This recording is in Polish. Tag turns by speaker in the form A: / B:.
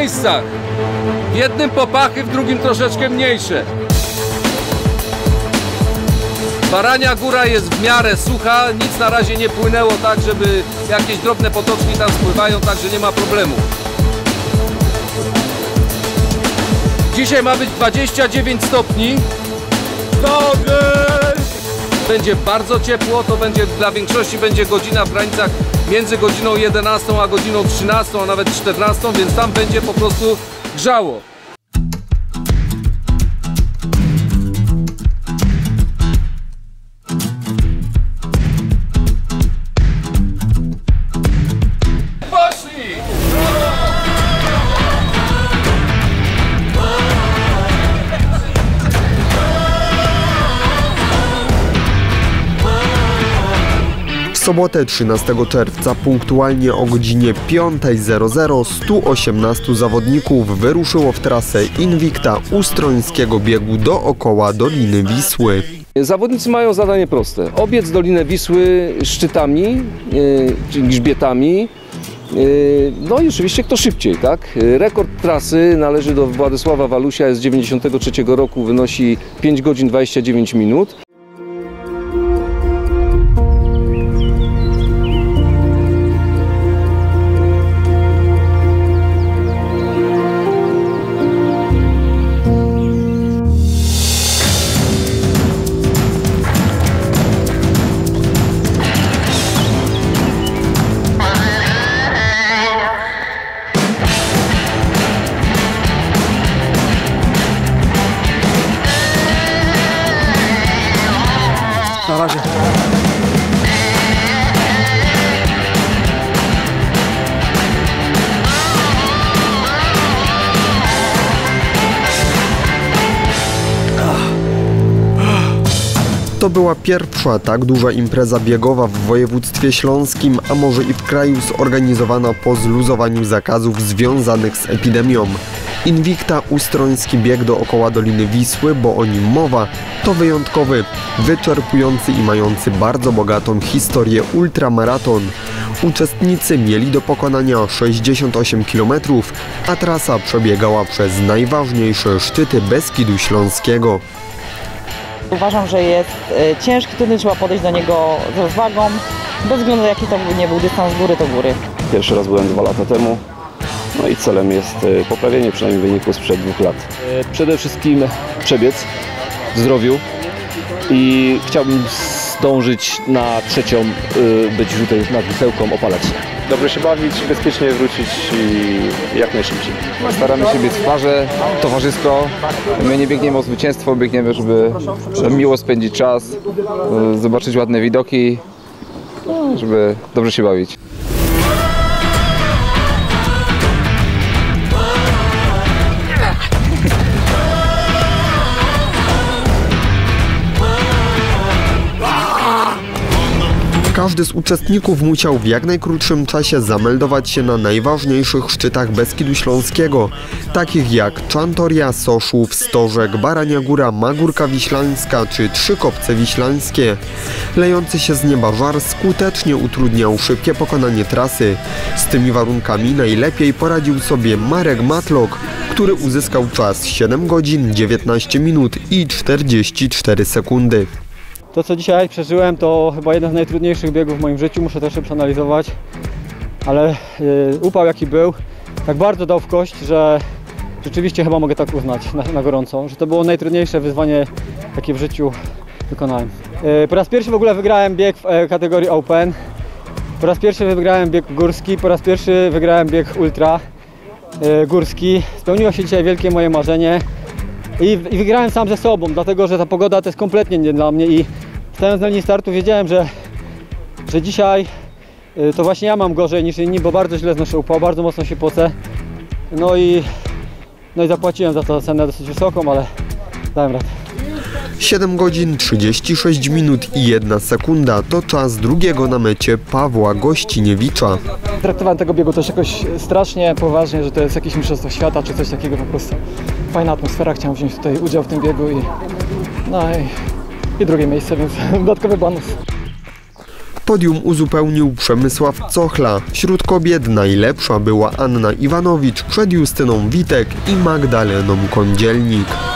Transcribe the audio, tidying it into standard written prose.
A: miejscach. W jednym popachy, w drugim troszeczkę mniejsze. Barania Góra jest w miarę sucha, nic na razie nie płynęło tak, żeby jakieś drobne potoczki tam spływają, także nie ma problemu. Dzisiaj ma być 29 stopni. Będzie bardzo ciepło, to będzie dla większości będzie godzina w granicach między godziną 11 a godziną 13, a nawet 14, więc tam będzie po prostu grzało.
B: W sobotę 13 czerwca punktualnie o godzinie 5:00 118 zawodników wyruszyło w trasę Invicta Ustrońskiego biegu dookoła Doliny Wisły.
A: Zawodnicy mają zadanie proste. Obiec Dolinę Wisły szczytami, czyli grzbietami. No i oczywiście kto szybciej, tak? Rekord trasy należy do Władysława Walusia, jest z 1993 roku, wynosi 5 godzin 29 minut.
C: Na razie.
B: To była pierwsza tak duża impreza biegowa w województwie śląskim, a może i w kraju, zorganizowana po zluzowaniu zakazów związanych z epidemią. Invicta Ustroński bieg dookoła Doliny Wisły, bo o nim mowa, to wyjątkowy, wyczerpujący i mający bardzo bogatą historię ultramaraton. Uczestnicy mieli do pokonania 68 km, a trasa przebiegała przez najważniejsze szczyty Beskidu Śląskiego.
D: Uważam, że jest ciężki, trudny, trzeba podejść do niego z rozwagą, bez względu jaki to nie był dystans z góry do góry.
E: Pierwszy raz byłem 2 lata temu, no i celem jest poprawienie przynajmniej wyniku sprzed 2 lat. Przede wszystkim przebiec w zdrowiu i chciałbym zdążyć na trzecią, być tutaj nad Wisełką, opalać.
F: Dobrze się bawić, bezpiecznie wrócić i jak najszybciej.
G: Staramy się biec w parze, towarzysko. My nie biegniemy o zwycięstwo, biegniemy, żeby miło spędzić czas, zobaczyć ładne widoki, żeby dobrze się bawić.
B: Każdy z uczestników musiał w jak najkrótszym czasie zameldować się na najważniejszych szczytach Beskidu Śląskiego, takich jak Czantoria, Soszów, Stożek, Barania Góra, Magórka Wiślańska czy Trzykopce Wiślańskie. Lejący się z nieba żar skutecznie utrudniał szybkie pokonanie trasy. Z tymi warunkami najlepiej poradził sobie Marek Matlok, który uzyskał czas 7 godzin 19 minut i 44 sekundy.
C: To, co dzisiaj przeżyłem, to chyba jeden z najtrudniejszych biegów w moim życiu. Muszę to jeszcze przeanalizować, ale upał jaki był, tak bardzo dał w kość, że rzeczywiście chyba mogę tak uznać na gorąco, że to było najtrudniejsze wyzwanie, jakie w życiu wykonałem. Po raz pierwszy w ogóle wygrałem bieg w kategorii Open, po raz pierwszy wygrałem bieg górski, po raz pierwszy wygrałem bieg ultra górski. Spełniło się dzisiaj wielkie moje marzenie. I wygrałem sam ze sobą, dlatego że ta pogoda to jest kompletnie nie dla mnie i stając na linii startu wiedziałem, że dzisiaj to właśnie ja mam gorzej niż inni, bo bardzo źle znoszę upał, bardzo mocno się pocę. No i zapłaciłem za to cenę dosyć wysoką, ale dałem radę.
B: 7 godzin 36 minut i 1 sekunda to czas drugiego na mecie Pawła Gościniewicza.
C: Traktowałem tego biegu też jakoś strasznie poważnie, że to jest jakieś mistrzostwo świata czy coś takiego, po prostu fajna atmosfera, chciałem wziąć tutaj udział w tym biegu i drugie miejsce, więc dodatkowy bonus.
B: Podium uzupełnił Przemysław Cochla. Wśród kobiet najlepsza była Anna Iwanowicz przed Justyną Witek i Magdaleną Kądzielnik.